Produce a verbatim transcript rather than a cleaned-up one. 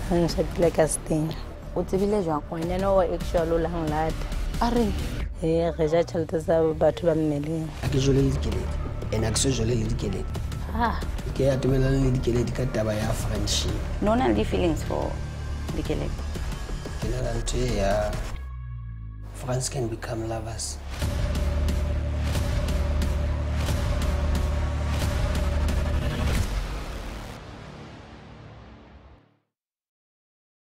Ang shatile ka STENA. O tsebile jwang? Ngwanyana wa actual o lang lata. A reng? Ee, re ja tšhelete tsa batho ba mmeleng. Ha ke jole le dikeledi, ene ha ke so jole le dikeledi. Ah, Ke atamelane le dikeledi ka taba ya friendship. no na le feelings for dikeledi. Ke na le ntho e ya friends can become lovers.